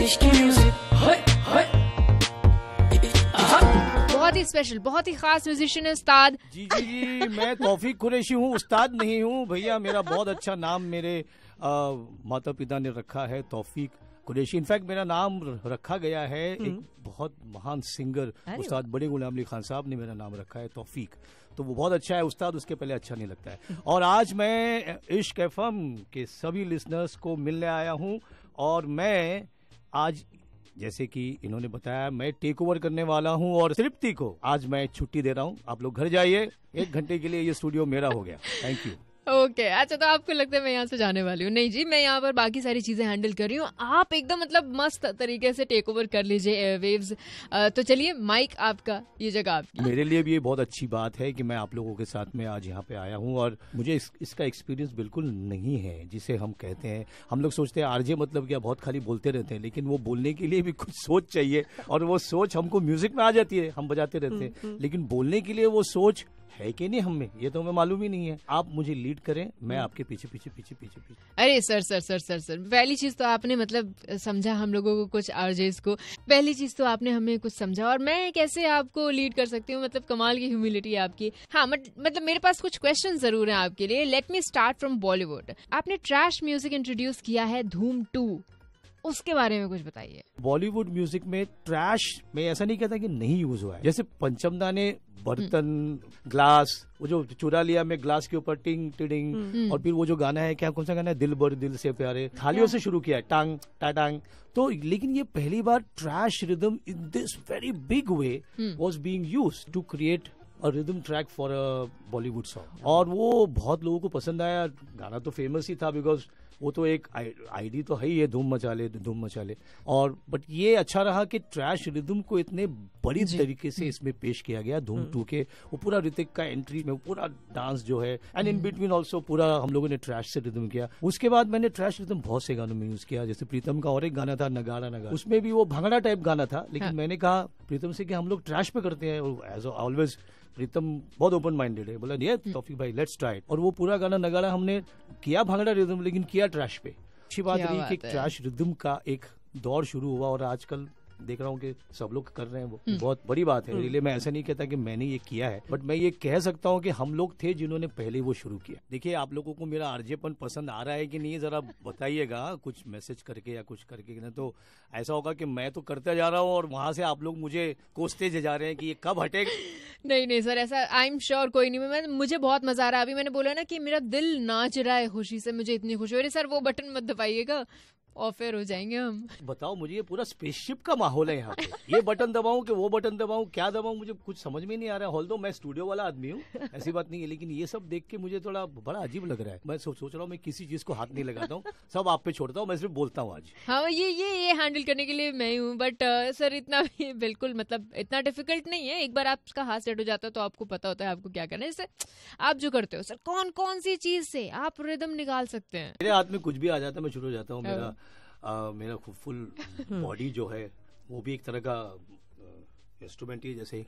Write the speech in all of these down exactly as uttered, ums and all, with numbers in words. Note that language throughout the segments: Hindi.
इश्क म्यूजिक हाय हाय। बहुत ही स्पेशल, बहुत ही खास म्यूजिशियन है उस्ताद। जी जी जी मैं तौफीक कुरैशी हूँ, उस्ताद नहीं हूँ भैया। मेरा बहुत अच्छा नाम मेरे माता पिता ने रखा है, तौफीक कुरैशी। इनफैक्ट मेरा नाम रखा गया है एक बहुत महान सिंगर उस्ताद बड़े गुलाम अली खान साहब ने मेरा नाम रखा है तौफीक। तो वो बहुत अच्छा है, उस्ताद उसके पहले अच्छा नहीं लगता है। और आज मैं इश्क एफएम के सभी लिसनर्स को मिलने आया हूँ और मैं आज जैसे कि इन्होंने बताया मैं टेक ओवर करने वाला हूं और तृप्ति को आज मैं छुट्टी दे रहा हूं। आप लोग घर जाइए, एक घंटे के लिए ये स्टूडियो मेरा हो गया। Thank you. ओके okay, अच्छा तो आपको लगता है मैं यहाँ से जाने वाली हूँ? नहीं जी, मैं यहाँ पर बाकी सारी चीजें हैंडल कर रही हूँ। आप एकदम मतलब मस्त तरीके से टेक ओवर कर लीजिए एयरवेव्स। तो चलिए, माइक आपका, ये जगह आपकी। मेरे लिए भी ये बहुत अच्छी बात है कि मैं आप लोगों के साथ में आज यहाँ पे आया हूँ और मुझे इस, इसका एक्सपीरियंस बिल्कुल नहीं है जिसे हम कहते हैं। हम लोग सोचते हैं आरजे मतलब क्या, बहुत खाली बोलते रहते हैं, लेकिन वो बोलने के लिए भी कुछ सोच चाहिए और वो सोच हमको म्यूजिक में आ जाती है, हम बजाते रहते हैं, लेकिन बोलने के लिए वो सोच है कि नहीं हमें, ये तो हमें मालूम ही नहीं है। आप मुझे लीड करें, मैं आपके पीछे पीछे पीछे पीछे पीछे। अरे sir sir sir sir sir पहली चीज तो आपने मतलब समझा हम लोगों को, कुछ आरजेस को। पहली चीज तो आपने हमें कुछ समझा और मैं कैसे आपको लीड कर सकती हूँ। मतलब कमाल की ह्यूमिलिटी है आपकी। हाँ मतलब मेरे पास कुछ क्वेश्चन जरूर हैं आपके लिए। Let me start from Bollywood. आपने ट्रैश म्यूजिक इंट्रोड्यूस किया है धूम टू, उसके बारे में कुछ बताइए। बॉलीवुड म्यूजिक में ट्रैश में ऐसा नहीं कहता कि नहीं यूज हुआ है। जैसे पंचमदा ने बर्तन, ग्लास, वो जो चुरा लिया में ग्लास के ऊपर टिंग टिडिंग, और फिर वो जो गाना है, क्या कौन सा गाना है, दिल बर दिल से प्यारे, थालियों से शुरू किया है, टांग टाटांग। तो लेकिन ये पहली बार trash rhythm in this very big way was being used to create a rhythm track for a Bollywood song. और वो बहुत लोगों को पसंद आया। गाना तो फेमस ही था बिकॉज वो तो एक आईडी तो है ही है, धूम मचा ले धूम मचा ले। और बट ये अच्छा रहा कि ट्रैश रिदम को इतने बड़ी तरीके से इसमें पेश किया गया धूम टू के। वो पूरा ऋतिक का एंट्री में पूरा डांस जो है, एंड इन बिटवीन ऑल्सो पूरा हम लोगों ने ट्रैश से रिदम किया। उसके बाद मैंने ट्रैश रिदम बहुत से गानों में यूज किया। जैसे प्रीतम का और एक गाना था नगाड़ा नगाड़ा, उसमें भी वो भांगड़ा टाइप गाना था, लेकिन हाँ। मैंने कहा प्रीतम से कि हम लोग ट्रैश पे करते हैं। एज ऑलवेज प्रीतम बहुत ओपन माइंडेड है, बोला ये तौफीक भाई लेट्स ट्राई। और वो पूरा गाना नगाड़ा हमने किया भांगड़ा रिदम, लेकिन किया ट्रैश पे। अच्छी बात रही कि ट्रैश रिदम का एक दौर शुरू हुआ और आजकल देख रहा हूँ कि सब लोग कर रहे हैं। वो बहुत बड़ी बात है मेरे लिए। मैं ऐसा नहीं कहता कि मैंने ये किया है, बट मैं ये कह सकता हूँ कि हम लोग थे जिन्होंने पहले वो शुरू किया। देखिए आप लोगों को मेरा आरजेपन पसंद आ रहा है कि नहीं, जरा बताइएगा कुछ मैसेज करके या कुछ करके। नहीं तो ऐसा होगा कि मैं तो करते जा रहा हूँ और वहां से आप लोग मुझे कोसते जा रहे हैं कि ये कब हटेगा। नहीं नहीं सर, ऐसा आई एम श्योर कोई नहीं। मैं मुझे बहुत मजा आ रहा है। अभी मैंने बोला ना कि मेरा दिल नाच रहा है खुशी से, मुझे इतनी खुशी हो रही है। सर वो बटन मत दबाइएगा और फिर हो जाएंगे हम। बताओ मुझे, ये पूरा स्पेसशिप का माहौल है यहाँ पे। ये बटन दबाऊं कि वो बटन दबाऊं, क्या दबाऊं, मुझे कुछ समझ में नहीं आ रहा है। हॉल दो मैं स्टूडियो वाला आदमी हूँ, ऐसी बात नहीं है, लेकिन ये सब देख के मुझे थोड़ा बड़ा अजीब लग रहा है। मैं सोच सोच रहा हूँ मैं किसी चीज को हाथ नहीं लगाता हूँ, सब आप पे छोड़ता हूँ, मैं सिर्फ बोलता हूँ आज। हाँ ये ये ये हैंडल करने के लिए मैं ही हूँ। बट सर इतना भी बिल्कुल मतलब इतना डिफिकल्ट नहीं है। एक बार आपका हाथ सेट हो जाता है तो आपको पता होता है आपको क्या करना है। जैसे आप जो करते हो सर, कौन कौन सी चीज से आप रिदम निकाल सकते हैं? मेरे हाथ में कुछ भी आ जाता है, मैं शुरू हो जाता हूँ। मेरा Uh, मेरा खूब फुल बॉडी जो है वो भी एक तरह का इंस्ट्रूमेंट ही है। जैसे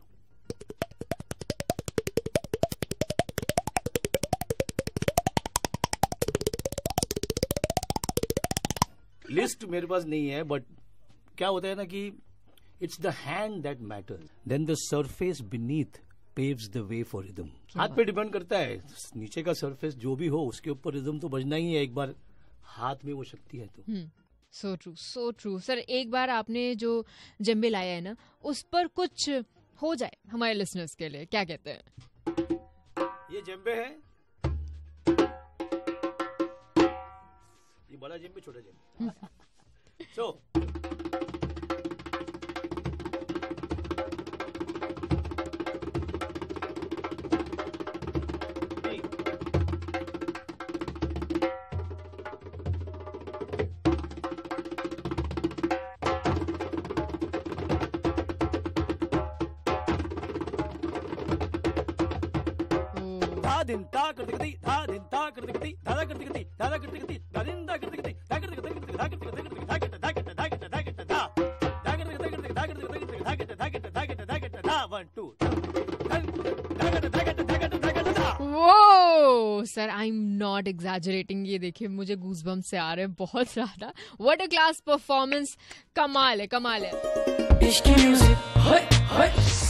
लिस्ट मेरे पास नहीं है, बट क्या होता है ना कि it's the hand that matters, then the surface beneath paves the way for rhythm. हाथ पे डिपेंड करता है, नीचे का सरफेस जो भी हो उसके ऊपर रिदम तो बजना ही है। एक बार हाथ में वो शक्ति है तो। So true so true. Sir एक बार आपने जो जंबे लाया है ना, उस पर कुछ हो जाए हमारे लिसनर्स के लिए, क्या कहते हैं? ये जंबे है, ये बड़ा जंबे छोटा जंबे। सो दिन ता करते करते धा दिन ता करते करते दादा करते करते दादा करते करते दादिन दा करते करते दा करते करते धा करते करते धा करते धा करते धा करते धा करते धा दा करते करते धा करते करते धा करते धा करते धा करते धा करते धा वन टू धा करते धा करते धा करते धा करते धा। वो sir, I am not exaggerating, ये देखिए मुझे गूज़बम्प्स से आ रहे हैं बहुत ज़्यादा। व्हाट अ क्लास परफॉर्मेंस, कमाल है, कमाल है। इश्क की म्यूजिक, हाय हाय